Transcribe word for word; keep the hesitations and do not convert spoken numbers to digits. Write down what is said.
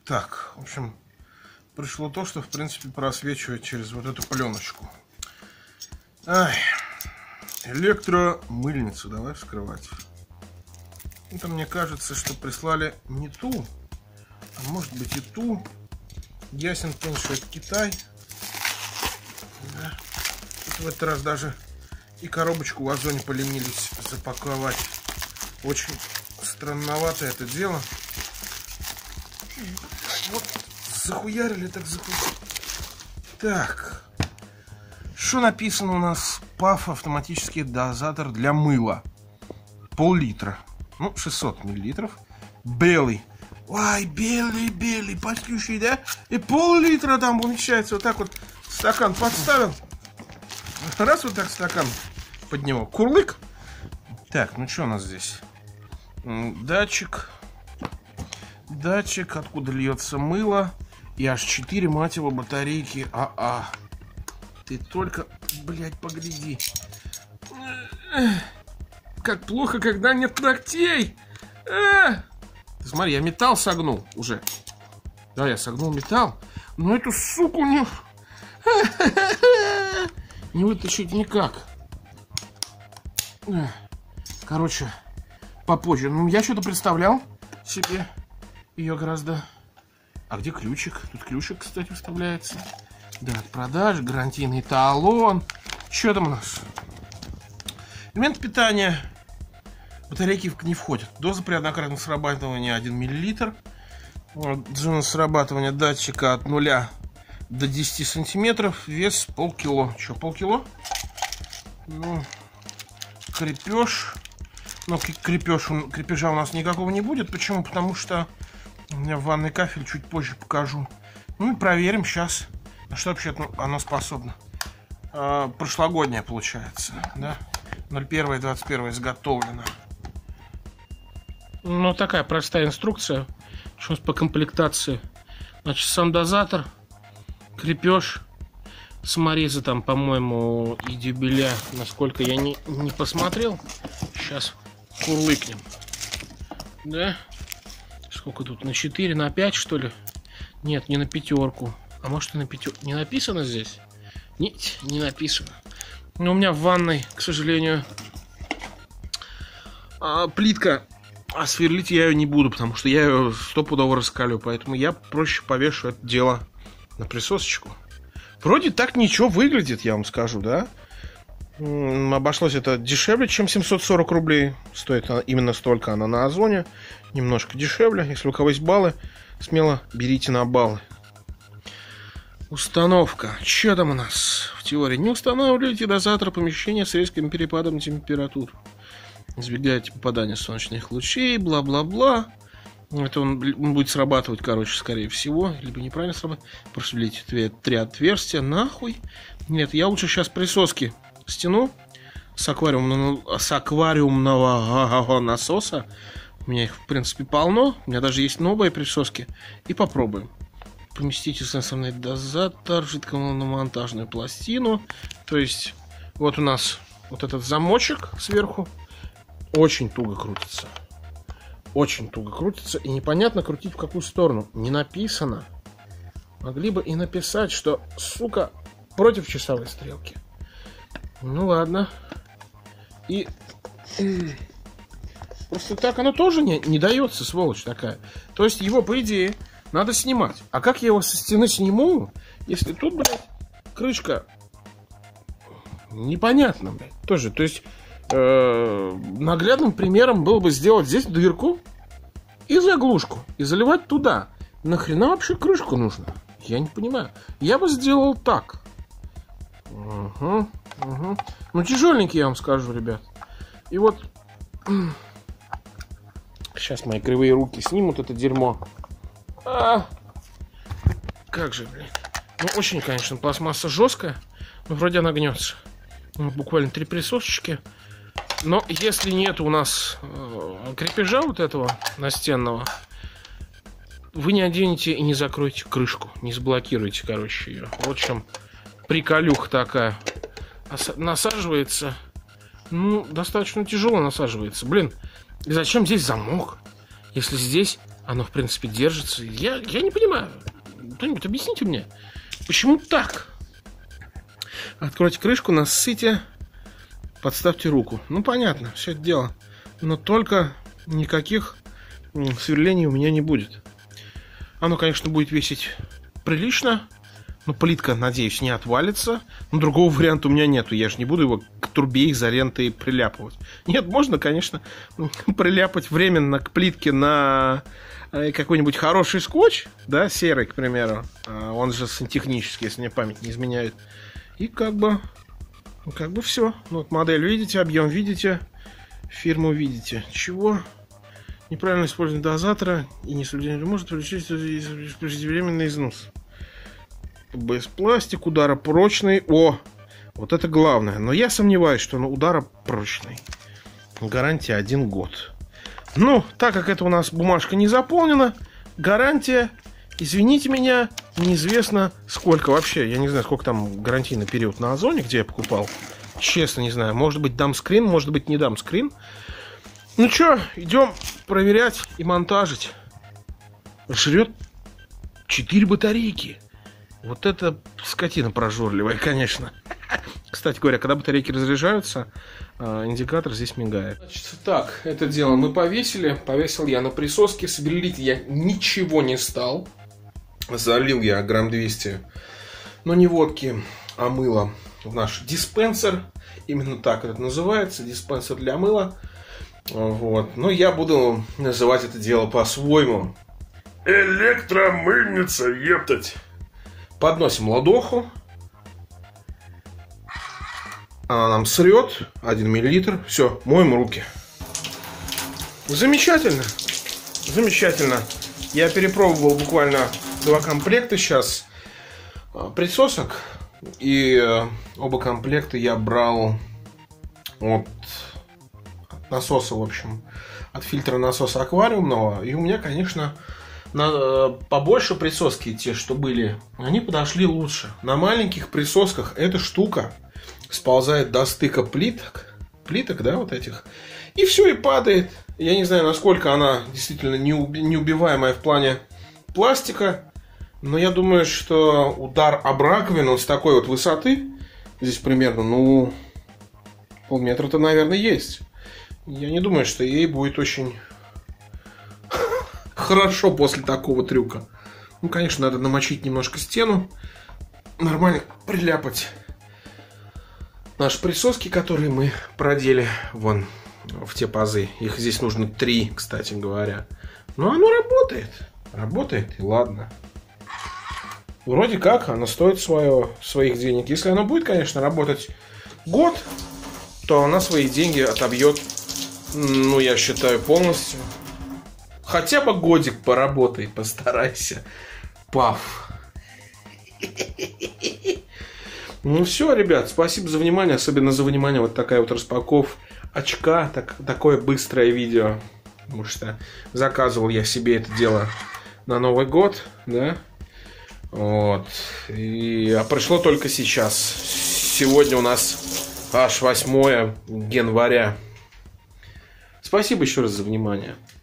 Так, в общем, пришло то, что, в принципе, просвечивает через вот эту пленочку. Ай, электромыльницу давай вскрывать. Это мне кажется, что прислали не ту, а может быть и ту. Ясен пень, что это Китай. Да. Тут в этот раз даже и коробочку в Озоне поленились запаковать. Очень странновато это дело. Вот захуярили, так захуярили. Так. Что написано у нас? паф автоматический дозатор для мыла. Пол-литра. Ну, шестьсот миллилитров. Белый. Ой, белый, белый, послющий, да? И пол-литра там умещается. Вот так вот стакан подставил. Раз вот так стакан под него. Курлык. Так, ну что у нас здесь? Датчик. Датчик, откуда льется мыло. И аж четыре, мать его, батарейки. А-а. Ты только, блядь, погляди. Как плохо, когда нет ногтей. Ты смотри, я металл согнул уже. Да, я согнул металл. Но эту суку не... не вытащить никак. Короче, попозже. Ну, я что-то представлял себе ее гораздо... А где ключик? Тут ключик, кстати, вставляется. Да, от продаж, гарантийный талон. Что там у нас? Элемент питания. Батарейки не входят. Доза при однократном срабатывании один миллилитр. Зона срабатывания датчика от нуля до десяти сантиметров. Вес полкило. Что, полкило? Ну, крепеж. Но крепеж, крепежа у нас никакого не будет. Почему? Потому что у меня ванный кафель чуть позже покажу. Ну и проверим сейчас. На что вообще оно способно? А, прошлогоднее получается, да? ноль первое двадцать первое изготовлено. Ну, такая простая инструкция. Сейчас по комплектации. Значит, сам дозатор, крепеж, саморезы там, по-моему, и дюбеля, насколько я не, не посмотрел. Сейчас курлыкнем. Да? Сколько тут? На четыре, на пять, что ли? Нет, не на пятерку. А может и на пятерку. Не написано здесь? Нет, не написано. Но у меня в ванной, к сожалению, плитка. А сверлить я ее не буду, потому что я ее стопудово раскалю. Поэтому я проще повешу это дело на присосочку. Вроде так ничего выглядит, я вам скажу, да? Обошлось это дешевле, чем семьсот сорок рублей. Стоит именно столько она на Озоне. Немножко дешевле. Если у кого есть баллы, смело берите на баллы. Установка. Что там у нас в теории? Не устанавливайте дозатор помещения с резким перепадом температур. Избегайте попадания солнечных лучей, бла-бла-бла. Это он, он будет срабатывать, короче, скорее всего. Либо неправильно срабатывать. Просверлите три отверстия. Нахуй. Нет, я лучше сейчас присоски стяну с аквариумного, с аквариумного насоса. У меня их, в принципе, полно. У меня даже есть новые присоски. И попробуем. Поместите сенсорный дозатор в жидкомонтажную пластину. То есть, вот у нас вот этот замочек сверху. Очень туго крутится. Очень туго крутится. И непонятно крутить в какую сторону. Не написано. Могли бы и написать, что, сука, против часовой стрелки. Ну ладно. И... Просто так оно тоже не, не дается, сволочь такая. То есть его, по идее, надо снимать. А как я его со стены сниму, если тут, блядь, крышка непонятно, блядь, тоже. То есть э, наглядным примером было бы сделать здесь дырку и заглушку, и заливать туда. Нахрена вообще крышку нужно? Я не понимаю. Я бы сделал так. Угу, угу. Ну, тяжеленький, я вам скажу, ребят. И вот сейчас мои кривые руки снимут это дерьмо. А, как же, блин. Ну, очень, конечно, пластмасса жесткая. Но вроде она гнется. Вот буквально три присосочки. Но если нет у нас э, крепежа вот этого настенного, вы не оденете и не закроете крышку. Не заблокируете, короче, ее. Вот в чем приколюха такая. Насаживается. Ну, достаточно тяжело насаживается. Блин, и зачем здесь замок? Если здесь Оно, в принципе, держится. Я, я не понимаю. Кто-нибудь объясните мне, почему так? Откройте крышку, насыте, подставьте руку. Ну, понятно, все это дело. Но только никаких сверлений у меня не будет. Оно, конечно, будет весить прилично, но плитка, надеюсь, не отвалится. Но другого варианта у меня нету. Я же не буду его к трубе изолентой приляпывать. Нет, можно, конечно, приляпать временно к плитке на какой-нибудь хороший скотч, да, серый, к примеру. Он же сантехнический, если мне память не изменяет. И как бы, как бы все. Ну, вот модель видите, объем видите, фирму видите. Чего? Неправильно использование дозатора и несоблюдение может привлечь преждевременный износ. Без пластик, ударопрочный. О, вот это главное. Но я сомневаюсь, что он ударопрочный. Гарантия один год. Ну, так как это у нас бумажка не заполнена, гарантия, извините меня, неизвестно сколько вообще. Я не знаю, сколько там гарантийный период на Озоне, где я покупал. Честно не знаю. Может быть, дам скрин, может быть, не дам скрин. Ну что, идем проверять и монтажить. Жрет четыре батарейки. Вот это скотина прожорливая, конечно. Кстати говоря, когда батарейки разряжаются, индикатор здесь мигает. Значит, так, это дело мы повесили. Повесил я на присоске. Сверлить я ничего не стал. Залил я грамм двести, но не водки, а мыла в наш диспенсер. Именно так это называется, диспенсер для мыла. Вот. Но я буду называть это дело по-своему. Электромыльница, ептать. Подносим ладоху. Она нам срет. один миллилитр. Все, моем руки. Замечательно. Замечательно. Я перепробовал буквально два комплекта сейчас присосок. И оба комплекта я брал от насоса, в общем, от фильтра насоса аквариумного. И у меня, конечно, на, побольше присоски, те, что были, они подошли лучше. На маленьких присосках эта штука сползает до стыка плиток, плиток, да, вот этих, и все, и падает. Я не знаю, насколько она действительно неубиваемая в плане пластика, но я думаю, что удар об раковину с такой вот высоты, здесь примерно, ну, полметра-то, наверное, есть. Я не думаю, что ей будет очень хорошо после такого трюка. Ну, конечно, надо намочить немножко стену, нормально приляпать наши присоски, которые мы продели вон в те пазы. Их здесь нужно три, кстати говоря. Но оно работает. Работает, и ладно. Вроде как оно стоит свое, своих денег. Если оно будет, конечно, работать год, то она свои деньги отобьет, ну, я считаю, полностью. Хотя бы годик поработай, постарайся. Паф. Ну все, ребят, спасибо за внимание. Особенно за внимание вот такая вот распаковка очка. Так, такое быстрое видео. Потому что заказывал я себе это дело на Новый год, да. Вот. И, а пришло только сейчас. Сегодня у нас аж восьмое января. Спасибо еще раз за внимание.